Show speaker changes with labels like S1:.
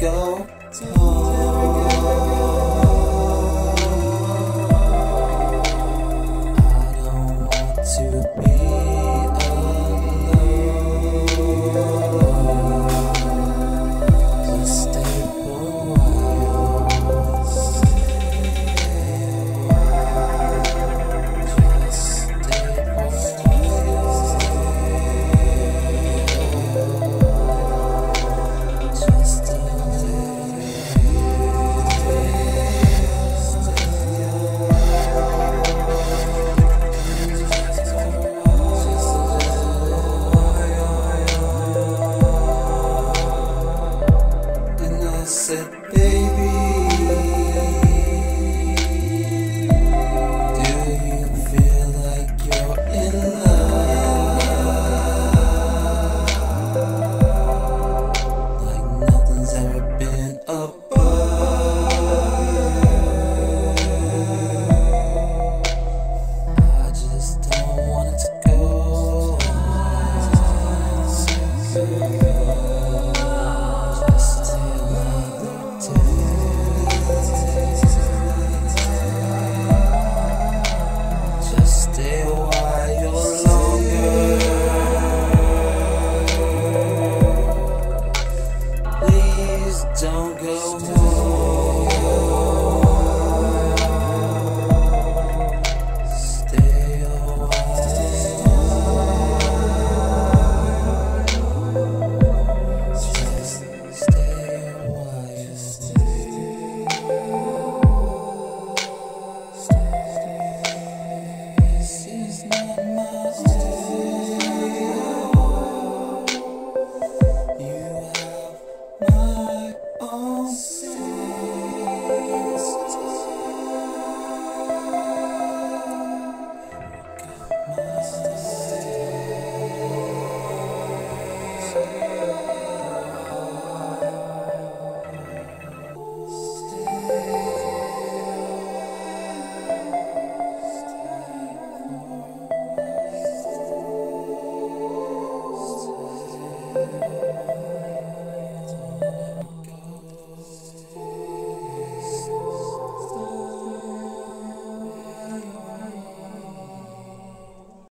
S1: go home. I don't want to be alone. Just stay for a while. Just stay for a while. Just a I said, baby, do you feel like you're in love? Like nothing's ever been above. I just don't want it to go. Just till just stay a while longer. Please don't go home. Stay a while. Just stay a while. This is not my own. You have my own space. Got my